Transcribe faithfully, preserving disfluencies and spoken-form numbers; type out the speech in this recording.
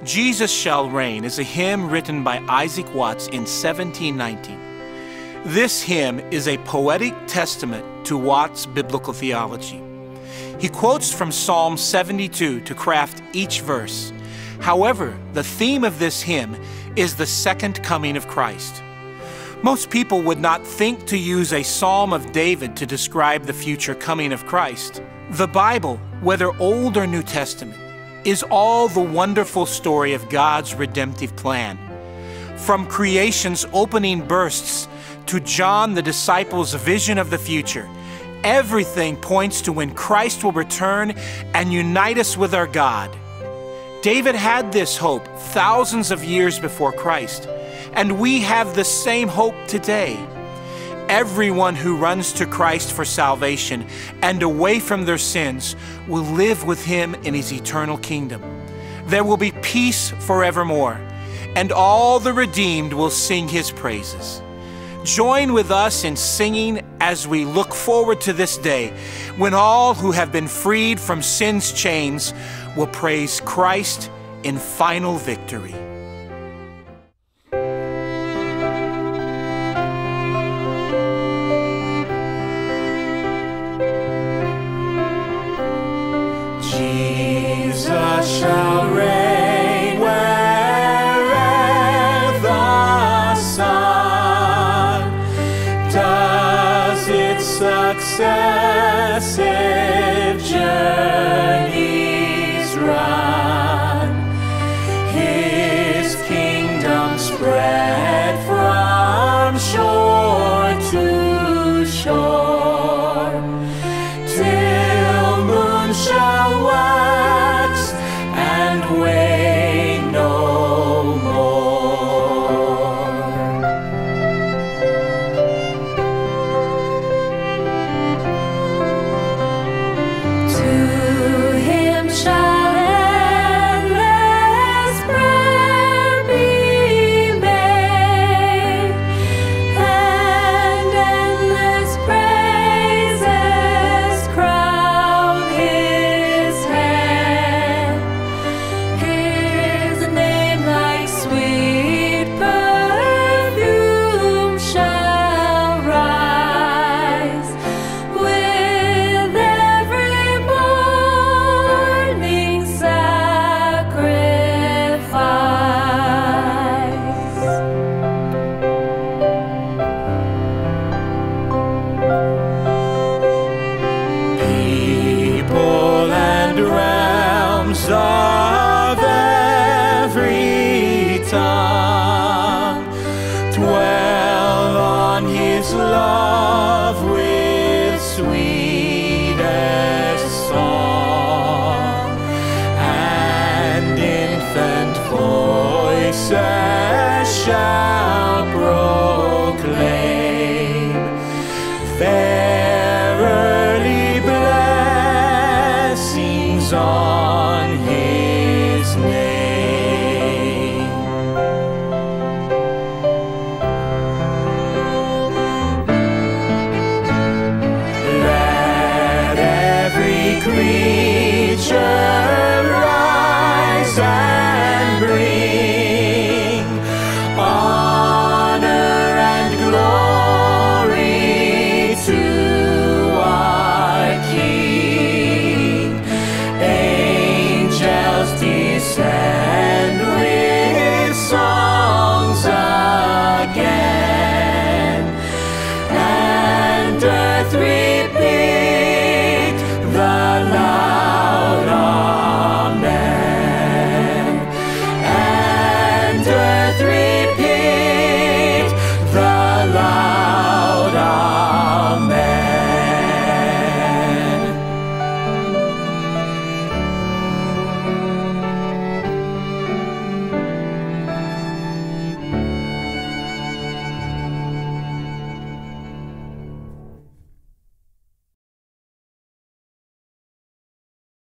Jesus Shall Reign is a hymn written by Isaac Watts in seventeen nineteen. This hymn is a poetic testament to Watts' biblical theology. He quotes from Psalm seventy-two to craft each verse. However, the theme of this hymn is the second coming of Christ. Most people would not think to use a Psalm of David to describe the future coming of Christ. The Bible, whether Old or New Testament, is all the wonderful story of God's redemptive plan. From creation's opening bursts to John the disciples' vision of the future, everything points to when Christ will return and unite us with our God. David had this hope thousands of years before Christ, and we have the same hope today. Everyone who runs to Christ for salvation and away from their sins will live with Him in His eternal kingdom. There will be peace forevermore, and all the redeemed will sing His praises. Join with us in singing as we look forward to this day when all who have been freed from sin's chains will praise Christ in final victory. Jesus shall reign where'er the sun does its successive journeys run. His kingdom spread from shore to shore, till moon shall wax and wane no more. To Him shall endless prayer be made, and endless praises crown His head. His name like sweet perfume shall rise with every morning sacrifice. People and realms of every tongue dwell on His love with sweetest song, and infant voices shall